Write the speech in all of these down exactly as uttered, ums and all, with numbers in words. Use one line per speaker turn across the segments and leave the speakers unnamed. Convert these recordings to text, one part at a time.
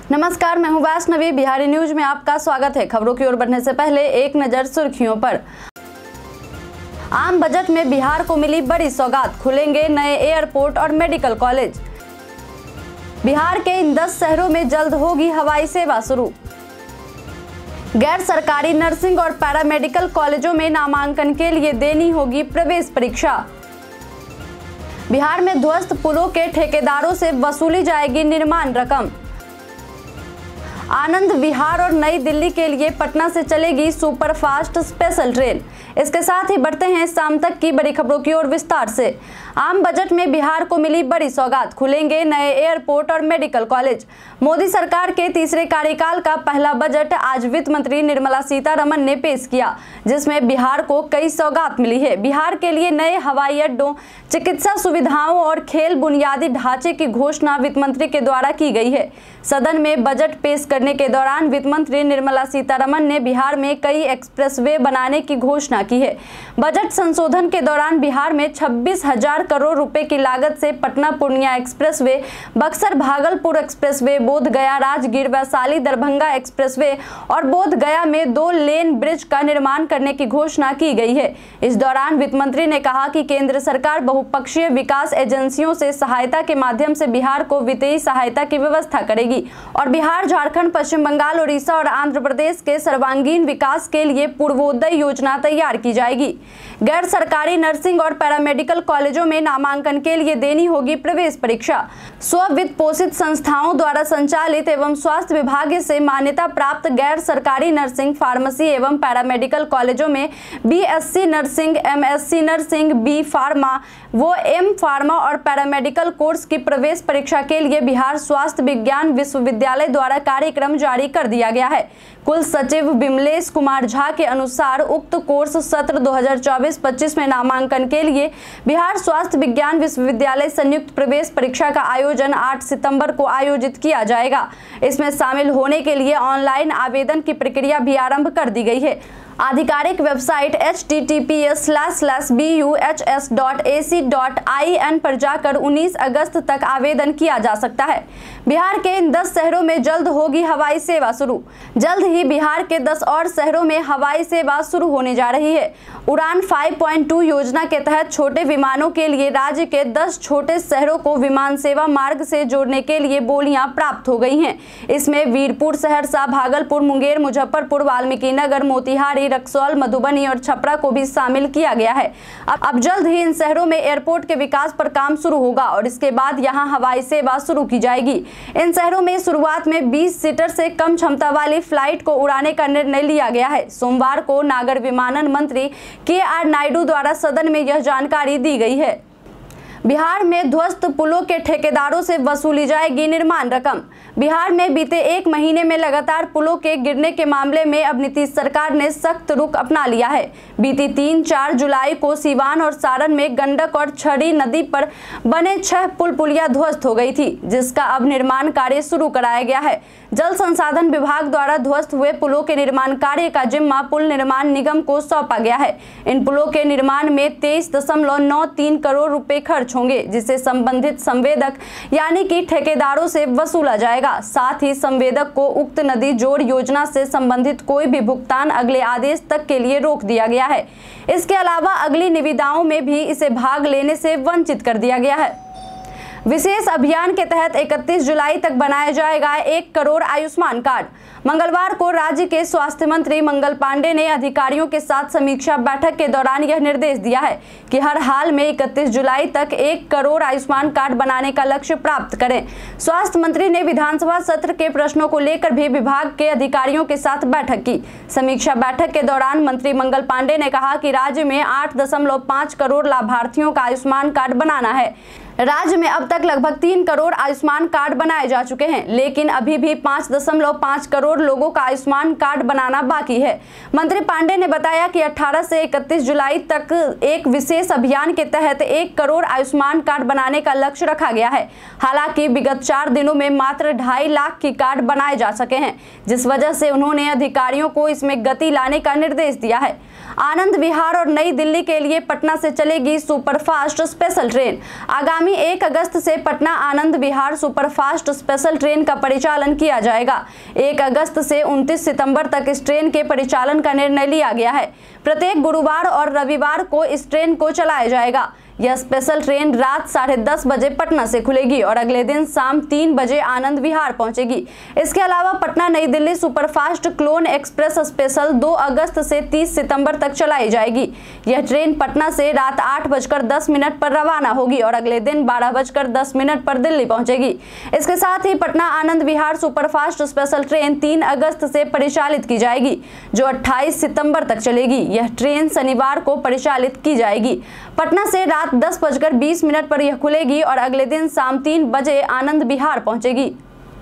नमस्कार, मैं हूं वैष्णवी। बिहारी न्यूज में आपका स्वागत है। खबरों की ओर बढ़ने से पहले एक नजर सुर्खियों पर। आम बजट में बिहार को मिली बड़ी सौगात, खुलेंगे नए एयरपोर्ट और मेडिकल कॉलेज। बिहार के इन दस शहरों में जल्द होगी हवाई सेवा शुरू। गैर सरकारी नर्सिंग और पैरामेडिकल कॉलेजों में नामांकन के लिए देनी होगी प्रवेश परीक्षा। बिहार में ध्वस्त पुलों के ठेकेदारों से वसूली जाएगी निर्माण रकम। आनंद विहार और नई दिल्ली के लिए पटना से चलेगी सुपरफास्ट स्पेशल ट्रेन। इसके साथ ही बढ़ते हैं शाम तक की बड़ी खबरों की ओर विस्तार से। आम बजट में बिहार को मिली बड़ी सौगात, खुलेंगे नए एयरपोर्ट और मेडिकल कॉलेज। मोदी सरकार के तीसरे कार्यकाल का पहला बजट आज वित्त मंत्री निर्मला सीतारमण ने पेश किया, जिसमें बिहार को कई सौगात मिली है। बिहार के लिए नए हवाई अड्डों, चिकित्सा सुविधाओं और खेल बुनियादी ढांचे की घोषणा वित्त मंत्री के द्वारा की गई है। सदन में बजट पेश करने के दौरान वित्त मंत्री निर्मला सीतारमण ने बिहार में कई एक्सप्रेसवे बनाने की घोषणा की है। बजट संशोधन के दौरान बिहार में छब्बीस हजार करोड़ रुपए की लागत से Patna Purnia expressway, Buxar Bhagalpur expressway, Bodh Gaya Rajgir Vaishali Darbhanga expressway और बोध गया में दो लेन ब्रिज का निर्माण करने की घोषणा की गई है। इस दौरान वित्त मंत्री ने कहा कि केंद्र सरकार बहुपक्षीय विकास एजेंसियों से सहायता के माध्यम से बिहार को वित्तीय सहायता की व्यवस्था करेगी और बिहार, झारखंड, पश्चिम बंगाल, उड़ीसा और आंध्र प्रदेश के सर्वांगीण विकास के लिए पूर्वोदय योजना तैयार की जाएगी। गैर सरकारी नर्सिंग और पैरामेडिकल कॉलेजों में नामांकन के लिए देनी होगी प्रवेश परीक्षा। स्व वित्त पोषित संस्थाओं द्वारा संचालित एवं स्वास्थ्य विभाग से मान्यता प्राप्त गैर सरकारी नर्सिंग, फार्मेसी एवं पैरामेडिकल कॉलेजों में BSc nursing, MSc nursing, B pharma, वो एम फार्मा और पैरामेडिकल कोर्स की प्रवेश परीक्षा के लिए बिहार स्वास्थ्य विज्ञान विश्वविद्यालय द्वारा कार्यक्रम जारी कर दिया गया है। कुल सचिव विमलेश कुमार झा के अनुसार उक्त कोर्स सत्र दो हजार चौबीस पच्चीस में नामांकन के लिए बिहार स्वास्थ्य विज्ञान विश्वविद्यालय संयुक्त प्रवेश परीक्षा का आयोजन आठ सितंबर को आयोजित किया जाएगा। इसमें शामिल होने के लिए ऑनलाइन आवेदन की प्रक्रिया भी आरंभ कर दी गई है। आधिकारिक website H T T P S slash slash B U H S dot A C dot I N पर जाकर उन्नीस अगस्त तक आवेदन किया जा सकता है। बिहार के इन दस शहरों में जल्द होगी हवाई सेवा शुरू। जल्द ही बिहार के दस और शहरों में हवाई सेवा शुरू होने जा रही है। उड़ान पाँच पॉइंट दो योजना के तहत छोटे विमानों के लिए राज्य के दस छोटे शहरों को विमान सेवा मार्ग से जोड़ने के लिए बोलियां प्राप्त हो गई हैं। इसमें वीरपुर, सहरसा, भागलपुर, मुंगेर, मुजफ्फरपुर, वाल्मीकिनगर, मोतिहारी, रक्सौल, मधुबनी और छपरा को भी शामिल किया गया है। अब अब जल्द ही इन शहरों में एयरपोर्ट के विकास पर काम शुरू होगा और इसके बाद यहां हवाई सेवा शुरू की जाएगी। इन शहरों में शुरुआत में बीस सीटर से कम क्षमता वाली फ्लाइट को उड़ाने का निर्णय लिया गया है। सोमवार को नागर विमानन मंत्री के आर नायडू द्वारा सदन में यह जानकारी दी गई है। बिहार में ध्वस्त पुलों के ठेकेदारों से वसूली जाएगी निर्माण रकम। बिहार में बीते एक महीने में लगातार पुलों के गिरने के मामले में अब नीतीश सरकार ने सख्त रुख अपना लिया है। बीती तीन चार जुलाई को सीवान और सारण में गंडक और छड़ी नदी पर बने छह पुल पुलिया ध्वस्त हो गई थी, जिसका अब निर्माण कार्य शुरू कराया गया है। जल संसाधन विभाग द्वारा ध्वस्त हुए पुलों के निर्माण कार्य का जिम्मा पुल निर्माण निगम को सौंपा गया है। इन पुलों के निर्माण में तेईस दशमलव नौ तीन करोड़ रुपए खर्च होंगे, जिसे संबंधित संवेदक यानी कि ठेकेदारों से वसूला जाएगा। साथ ही संवेदक को उक्त नदी जोड़ योजना से संबंधित कोई भी भुगतान अगले आदेश तक के लिए रोक दिया गया है। इसके अलावा अगली निविदाओं में भी इसे भाग लेने से वंचित कर दिया गया है। विशेष अभियान के तहत इकतीस जुलाई तक बनाया जाएगा एक करोड़ आयुष्मान कार्ड। मंगलवार को राज्य के स्वास्थ्य मंत्री मंगल पांडे ने अधिकारियों के साथ समीक्षा बैठक के दौरान यह निर्देश दिया है कि हर हाल में इकतीस जुलाई तक एक करोड़ आयुष्मान कार्ड बनाने का लक्ष्य प्राप्त करें। स्वास्थ्य मंत्री ने विधानसभा सत्र के प्रश्नों को लेकर भी विभाग के अधिकारियों के साथ बैठक की। समीक्षा बैठक के दौरान मंत्री मंगल पांडे ने कहा कि राज्य में आठ दशमलव पाँच करोड़ लाभार्थियों का आयुष्मान कार्ड बनाना है। राज्य में अब तक लगभग तीन करोड़ आयुष्मान कार्ड बनाए जा चुके हैं, लेकिन अभी भी पाँच दशमलव पाँच करोड़ लोगों का आयुष्मान कार्ड बनाना बाकी है। मंत्री पांडे ने बताया कि अठारह से इकतीस जुलाई तक एक विशेष अभियान के तहत एक करोड़ आयुष्मान कार्ड बनाने का लक्ष्य रखा गया है। हालांकि विगत चार दिनों में मात्र ढाई लाख की कार्ड बनाए जा सके हैं, जिस वजह से उन्होंने अधिकारियों को इसमें गति लाने का निर्देश दिया है। आनंद विहार और नई दिल्ली के लिए पटना से चलेगी सुपरफास्ट स्पेशल ट्रेन। आगामी आगामी एक अगस्त से Patna Anand Vihar superfast special train का परिचालन किया जाएगा। एक अगस्त से उनतीस सितंबर तक इस ट्रेन के परिचालन का निर्णय लिया गया है। प्रत्येक गुरुवार और रविवार को इस ट्रेन को चलाया जाएगा। यह स्पेशल ट्रेन रात साढ़े दस बजे पटना से खुलेगी और अगले दिन शाम तीन बजे आनंद विहार पहुंचेगी। इसके अलावा Patna Nai Delhi superfast clone express special दो अगस्त से तीस सितंबर तक चलाई जाएगी। यह ट्रेन पटना से रात आठ बजकर दस मिनट पर रवाना होगी और अगले दिन बारह बजकर दस मिनट पर दिल्ली पहुंचेगी। इसके साथ ही Patna Anand Vihar superfast special train तीन अगस्त से परिचालित की जाएगी, जो अट्ठाईस सितंबर तक चलेगी। यह ट्रेन शनिवार को परिचालित की जाएगी। पटना से रात दस बजकर बीस मिनट पर यह खुलेगी और अगले दिन शाम तीन बजे आनंद विहार पहुंचेगी।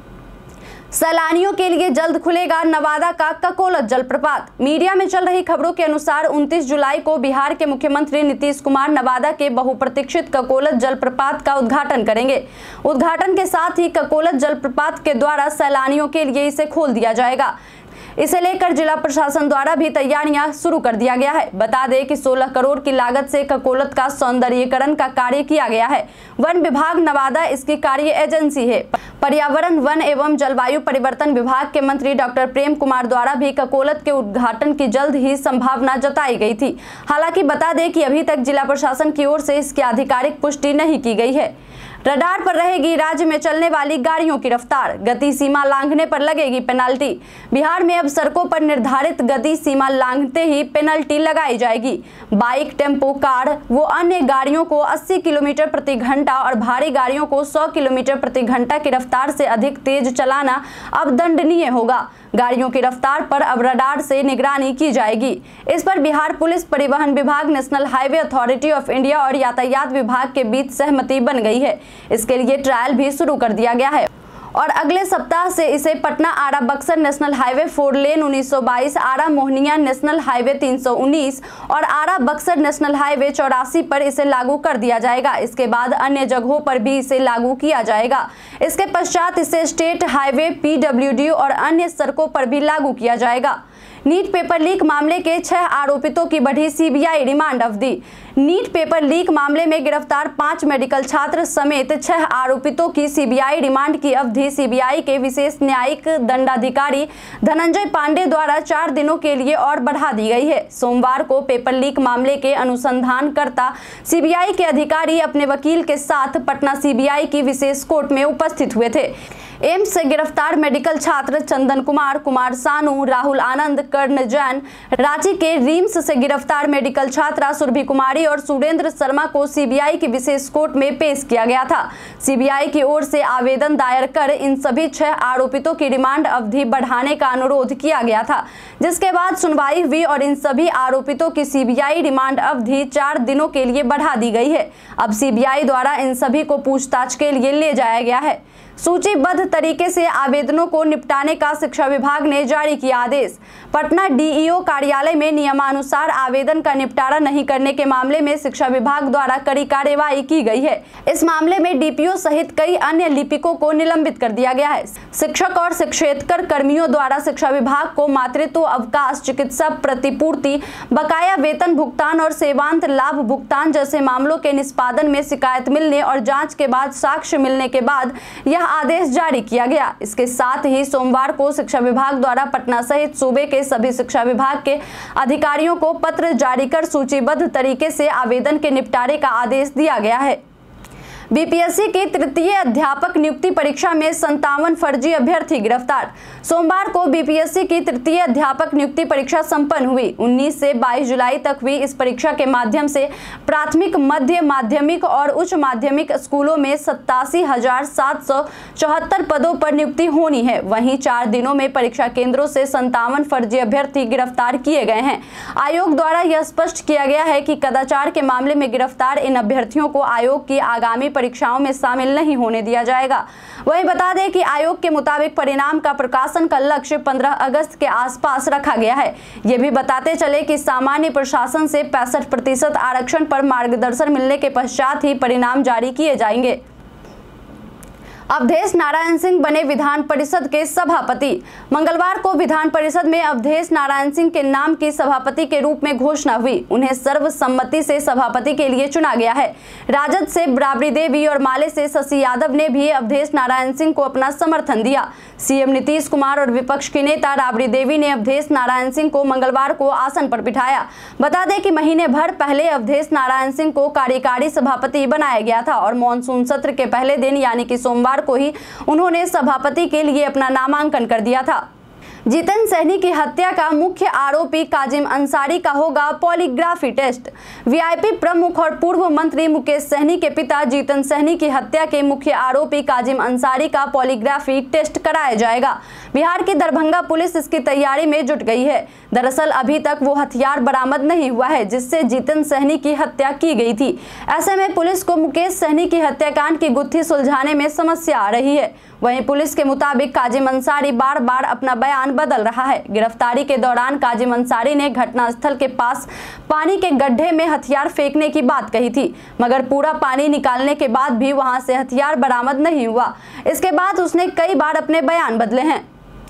सैलानियों के लिए जल्द खुलेगा नवादा का ककोलत जलप्रपात। मीडिया में चल रही खबरों के अनुसार उनतीस जुलाई को बिहार के मुख्यमंत्री नीतीश कुमार नवादा के बहुप्रतीक्षित ककोलत जलप्रपात का उद्घाटन करेंगे। उद्घाटन के साथ ही ककोलत जलप्रपात के द्वारा सैलानियों के लिए इसे खोल दिया जाएगा। इसे लेकर जिला प्रशासन द्वारा भी तैयारियां शुरू कर दिया गया है। बता दें कि सोलह करोड़ की लागत से ककोलत का सौंदर्यीकरण का कार्य किया गया है। वन विभाग नवादा इसकी कार्य एजेंसी है। पर्यावरण, वन एवं जलवायु परिवर्तन विभाग के मंत्री डॉक्टर प्रेम कुमार द्वारा भी ककोलत के उद्घाटन की जल्द ही संभावना जताई गई थी। हालांकि बता दें कि अभी तक जिला प्रशासन की ओर से इसकी आधिकारिक पुष्टि नहीं की गई है। रडार पर रहेगी राज्य में चलने वाली गाड़ियों की रफ्तार, गति सीमा लांघने पर लगेगी पेनाल्टी। बिहार में अब सड़कों पर निर्धारित गति सीमा लांघते ही पेनल्टी लगाई जाएगी। बाइक, टेम्पो, कार वो अन्य गाड़ियों को अस्सी किलोमीटर प्रति घंटा और भारी गाड़ियों को सौ किलोमीटर प्रति घंटा की रफ्तार से अधिक तेज चलाना अब दंडनीय होगा। गाड़ियों की रफ्तार पर अब रडार से निगरानी की जाएगी। इस पर बिहार पुलिस, परिवहन विभाग, national highway authority of India और यातायात विभाग के बीच सहमति बन गई है। इसके लिए ट्रायल भी शुरू कर दिया गया है और अगले सप्ताह से इसे Patna Arrah Buxar national highway four lane उन्नीस सौ बाईस, आरा मोहनिया नेशनल हाईवे तीन सौ उन्नीस और आरा बक्सर नेशनल हाईवे चौरासी पर इसे लागू कर दिया जाएगा। इसके बाद अन्य जगहों पर भी इसे लागू किया जाएगा। इसके पश्चात इसे स्टेट हाईवे, पीडब्ल्यूडी और अन्य सड़कों पर भी लागू किया जाएगा। नीट पेपर लीक मामले के छह आरोपितों की बढ़ी सीबीआई रिमांड अवधि। नीट पेपर लीक मामले में गिरफ्तार पांच मेडिकल छात्र समेत छह आरोपितों की सीबीआई रिमांड की अवधि सीबीआई के विशेष न्यायिक दंडाधिकारी धनंजय पांडे द्वारा चार दिनों के लिए और बढ़ा दी गई है। सोमवार को पेपर लीक मामले के अनुसंधानकर्ता सीबीआई के अधिकारी अपने वकील के साथ पटना सीबीआई की विशेष कोर्ट में उपस्थित हुए थे। एम्स से गिरफ्तार मेडिकल छात्र चंदन कुमार, कुमार सानू, राहुल आनंद, कर्ण जैन, रांची के रिम्स से गिरफ्तार मेडिकल छात्रा सुरभि कुमारी और सुरेंद्र शर्मा को सीबीआई की विशेष कोर्ट में पेश किया गया था। सीबीआई की ओर से आवेदन दायर कर इन सभी छह आरोपितों की रिमांड अवधि बढ़ाने का अनुरोध किया गया था, जिसके बाद सुनवाई हुई और इन सभी आरोपितों की सीबीआई रिमांड अवधि चार दिनों के लिए बढ़ा दी गई है। अब सीबीआई द्वारा इन सभी को पूछताछ के लिए ले जाया गया है। सूचीबद्ध तरीके से आवेदनों को निपटाने का शिक्षा विभाग ने जारी किया आदेश। पटना डीईओ कार्यालय में नियमानुसार आवेदन का निपटारा नहीं करने के मामले में शिक्षा विभाग द्वारा कड़ी कार्रवाई की गई है। इस मामले में डीपीओ सहित कई अन्य लिपिकों को निलंबित कर दिया गया है। शिक्षक और शिक्षेतर कर्मियों द्वारा शिक्षा विभाग को मातृत्व अवकाश, चिकित्सा प्रतिपूर्ति, बकाया वेतन भुगतान और सेवांत लाभ भुगतान जैसे मामलों के निष्पादन में शिकायत मिलने और जांच के बाद साक्ष्य मिलने के बाद यह आदेश जारी किया गया। इसके साथ ही सोमवार को शिक्षा विभाग द्वारा पटना सहित सूबे के सभी शिक्षा विभाग के अधिकारियों को पत्र जारी कर सूचीबद्ध तरीके से आवेदन के निपटारे का आदेश दिया गया है। बीपीएससी की तृतीय अध्यापक नियुक्ति परीक्षा में संतावन फर्जी अभ्यर्थी गिरफ्तार। सोमवार को बीपीएससी की तृतीय अध्यापक नियुक्ति परीक्षा संपन्न हुई। उन्नीस से बाईस जुलाई तक हुई इस परीक्षा के माध्यम से प्राथमिक, मध्य माध्यमिक और उच्च माध्यमिक स्कूलों में सत्तासी हजार सात सौ चौहत्तर पदों पर नियुक्ति होनी है। वहीं चार दिनों में परीक्षा केंद्रों से संतावन फर्जी अभ्यर्थी गिरफ्तार किए गए हैं। आयोग द्वारा यह स्पष्ट किया गया है कि कदाचार के मामले में गिरफ्तार इन अभ्यर्थियों को आयोग की आगामी परीक्षाओं में शामिल नहीं होने दिया जाएगा। वहीं बता दें कि आयोग के मुताबिक परिणाम का प्रकाशन का लक्ष्य पंद्रह अगस्त के आसपास रखा गया है। ये भी बताते चले कि सामान्य प्रशासन से पैंसठ प्रतिशत आरक्षण पर मार्गदर्शन मिलने के पश्चात ही परिणाम जारी किए जाएंगे। अवधेश नारायण सिंह बने विधान परिषद के सभापति। मंगलवार को विधान परिषद में अवधेश नारायण सिंह के नाम की सभापति के रूप में घोषणा हुई। उन्हें सर्वसम्मति से सभापति के लिए चुना गया है। राजद से राबड़ी देवी और माले से शशि यादव ने भी अवधेश नारायण सिंह को अपना समर्थन दिया। सीएम नीतीश कुमार और विपक्ष की नेता राबड़ी देवी ने अवधेश नारायण सिंह को मंगलवार को आसन पर बिठाया। बता दें कि महीने भर पहले अवधेश नारायण सिंह को कार्यकारी सभापति बनाया गया था और मॉनसून सत्र के पहले दिन यानी कि सोमवार को ही उन्होंने सभापति के लिए अपना नामांकन कर दिया था। जितेंद्र सहनी की हत्या का मुख्य आरोपी काजिम अंसारी का होगा पॉलीग्राफी टेस्ट। वीआईपी प्रमुख और पूर्व मंत्री मुकेश सहनी के पिता जितेंद्र सहनी की हत्या के मुख्य आरोपी काजिम अंसारी का पॉलीग्राफी टेस्ट कराया जाएगा। बिहार की दरभंगा पुलिस इसकी तैयारी में जुट गई है। दरअसल अभी तक वो हथियार बरामद नहीं हुआ है जिससे जितेंद्र सहनी की हत्या की गई थी। ऐसे में पुलिस को मुकेश सहनी की हत्याकांड की गुत्थी सुलझाने में समस्या आ रही है। वहीं पुलिस के मुताबिक काजिम अंसारी बार बार अपना बयान बदल रहा है। गिरफ्तारी के दौरान काजिम अंसारी ने घटनास्थल के पास पानी के गड्ढे में हथियार फेंकने की बात कही थी, मगर पूरा पानी निकालने के बाद भी वहां से हथियार बरामद नहीं हुआ। इसके बाद उसने कई बार अपने बयान बदले हैं।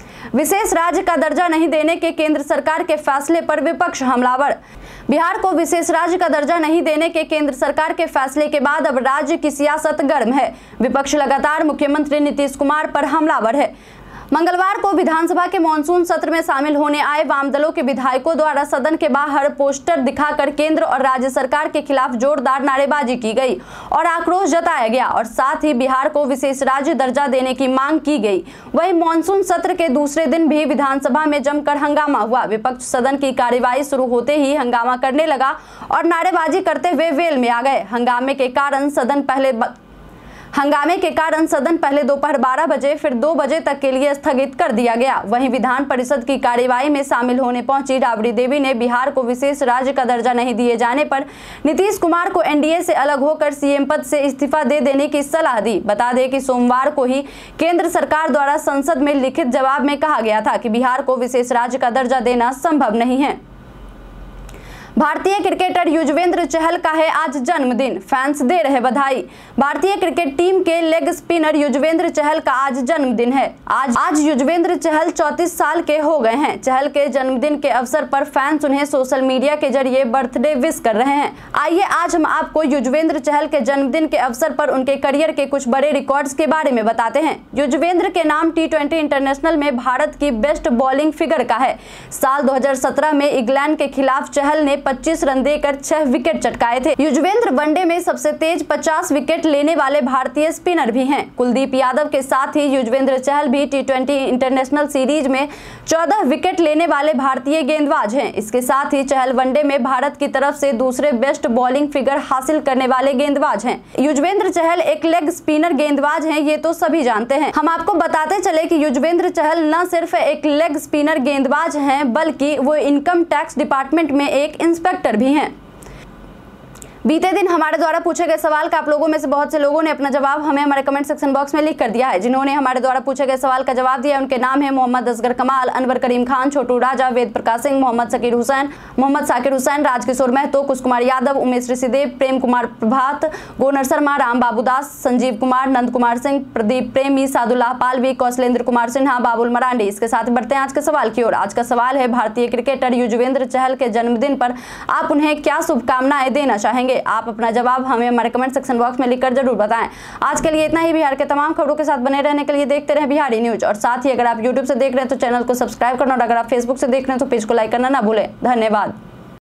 विशेष राज्य का दर्जा नहीं देने के केंद्र सरकार के फैसले पर विपक्ष हमलावर। बिहार को विशेष राज्य का दर्जा नहीं देने के केंद्र सरकार के फैसले के बाद अब राज्य की सियासत गर्म है। विपक्ष लगातार मुख्यमंत्री नीतीश कुमार पर हमलावर है। मंगलवार को विधानसभा के मानसून सत्र में शामिल होने आए वाम दलों के विधायकों द्वारा सदन के बाहर पोस्टर दिखाकर केंद्र और राज्य सरकार के खिलाफ जोरदार नारेबाजी की गई और आक्रोश जताया गया और साथ ही बिहार को विशेष राज्य दर्जा देने की मांग की गई। वहीं मानसून सत्र के दूसरे दिन भी विधानसभा में जमकर हंगामा हुआ। विपक्ष सदन की कार्यवाही शुरू होते ही हंगामा करने लगा और नारेबाजी करते हुए वेल में आ गए। हंगामे के कारण सदन पहले हंगामे के कारण सदन पहले दोपहर बारह बजे फिर दो बजे तक के लिए स्थगित कर दिया गया। वहीं विधान परिषद की कार्यवाही में शामिल होने पहुंची राबड़ी देवी ने बिहार को विशेष राज्य का दर्जा नहीं दिए जाने पर नीतीश कुमार को एनडीए से अलग होकर सीएम पद से इस्तीफा दे देने की सलाह दी। बता दें कि सोमवार को ही केंद्र सरकार द्वारा संसद में लिखित जवाब में कहा गया था कि बिहार को विशेष राज्य का दर्जा देना संभव नहीं है। भारतीय क्रिकेटर युजवेंद्र चहल का है आज जन्मदिन, फैंस दे रहे बधाई। भारतीय क्रिकेट टीम के लेग स्पिनर युजवेंद्र चहल का आज जन्मदिन है। आज आज युजवेंद्र चहल चौंतीस साल के हो गए हैं। चहल के जन्मदिन के अवसर पर फैंस उन्हें सोशल मीडिया के जरिए बर्थडे विश कर रहे हैं। आइए आज हम आपको युजवेंद्र चहल के जन्मदिन के अवसर पर उनके करियर के कुछ बड़े रिकॉर्ड्स के बारे में बताते हैं। युजवेंद्र के नाम टी ट्वेंटी इंटरनेशनल में भारत की बेस्ट बॉलिंग फिगर का है। साल दो हजार सत्रह में इंग्लैंड के खिलाफ चहल ने पच्चीस रन देकर छह विकेट चटकाए थे। युजवेंद्र वनडे में सबसे तेज पचास विकेट लेने वाले भारतीय स्पिनर भी हैं। कुलदीप यादव के साथ ही युजवेंद्र चहल भी टी ट्वेंटी इंटरनेशनल सीरीज में चौदह विकेट लेने वाले भारतीय गेंदबाज हैं। इसके साथ ही चहल वनडे में भारत की तरफ से दूसरे बेस्ट बॉलिंग फिगर हासिल करने वाले गेंदबाज हैं। युजवेंद्र चहल एक लेग स्पिनर गेंदबाज हैं, ये तो सभी जानते हैं। हम आपको बताते चले कि युजवेंद्र चहल न सिर्फ एक लेग स्पिनर गेंदबाज हैं बल्कि वो इनकम टैक्स डिपार्टमेंट में एक इंस्पेक्टर भी हैं। बीते दिन हमारे द्वारा पूछे गए सवाल का आप लोगों में से बहुत से लोगों ने अपना जवाब हमें हमारे कमेंट सेक्शन बॉक्स में लिख कर दिया है। जिन्होंने हमारे द्वारा पूछे गए सवाल का जवाब दिया उनके नाम है मोहम्मद असगर कमाल, अनवर करीम खान, छोटू राजा, वेद प्रकाश सिंह, मोहम्मद सकीर हुसैन, मोहम्मद साकिर हुसैन, राजकिशोर महतो, कुश कुमार यादव, उमेश ऋषिदेव, प्रेम कुमार प्रभात, गोनर शर्मा, राम बाबू दास, संजीव कुमार, नंद कुमार सिंह, प्रदीप प्रेमी, सादुल्लाह पालवी, कौशलेंद्र कुमार सिन्हा, बाबुल मरांडी। इसके साथ बढ़ते हैं आज के सवाल की ओर। आज का सवाल है भारतीय क्रिकेटर युजवेंद्र चहल के जन्मदिन पर आप उन्हें क्या शुभकामनाएं देना चाहेंगे? आप अपना जवाब हमें हमारे कमेंट सेक्शन बॉक्स में लिखकर जरूर बताएं। आज के लिए इतना ही। बिहार के तमाम खबरों के साथ बने रहने के लिए देखते रहें बिहारी न्यूज और साथ ही अगर आप यूट्यूब से देख रहे हैं तो चैनल को सब्सक्राइब करना और अगर आप फेसबुक से देख रहे हैं तो पेज को लाइक करना ना भूलें। धन्यवाद।